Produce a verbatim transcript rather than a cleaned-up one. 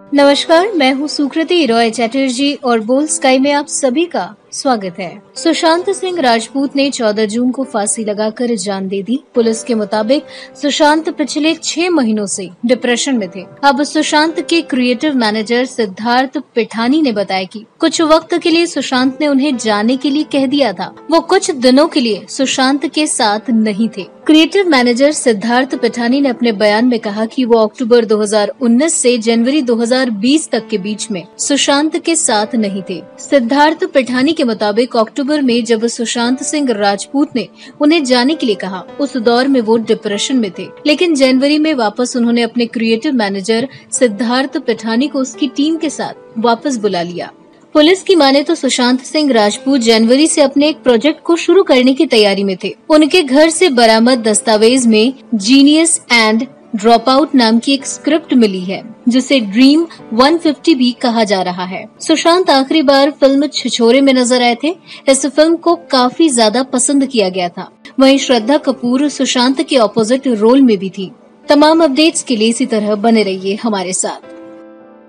नमस्कार, मैं हूँ सुकृति रॉय चैटर्जी और बोल स्काई में आप सभी का स्वागत है। सुशांत सिंह राजपूत ने चौदह जून को फांसी लगाकर जान दे दी। पुलिस के मुताबिक सुशांत पिछले छह महीनों से डिप्रेशन में थे। अब सुशांत के क्रिएटिव मैनेजर सिद्धार्थ पिठानी ने बताया कि कुछ वक्त के लिए सुशांत ने उन्हें जाने के लिए कह दिया था। वो कुछ दिनों के लिए सुशांत के साथ नहीं थे। क्रिएटिव मैनेजर सिद्धार्थ पिठानी ने अपने बयान में कहा कि वो अक्टूबर दो हज़ार उन्नीस से जनवरी दो हज़ार बीस तक के बीच में सुशांत के साथ नहीं थे। सिद्धार्थ पिठानी के मुताबिक अक्टूबर में जब सुशांत सिंह राजपूत ने उन्हें जाने के लिए कहा, उस दौर में वो डिप्रेशन में थे, लेकिन जनवरी में वापस उन्होंने अपने क्रिएटिव मैनेजर सिद्धार्थ पिठानी को उसकी टीम के साथ वापस बुला लिया। पुलिस की माने तो सुशांत सिंह राजपूत जनवरी से अपने एक प्रोजेक्ट को शुरू करने की तैयारी में थे। उनके घर से बरामद दस्तावेज में जीनियस एंड ड्रॉप आउट नाम की एक स्क्रिप्ट मिली है, जिसे ड्रीम एक सौ पचास भी कहा जा रहा है। सुशांत आखिरी बार फिल्म छिछोरे में नजर आए थे। इस फिल्म को काफी ज्यादा पसंद किया गया था। वहीं श्रद्धा कपूर सुशांत के ऑपोजिट रोल में भी थी। तमाम अपडेट्स के लिए इसी तरह बने रहिए हमारे साथ।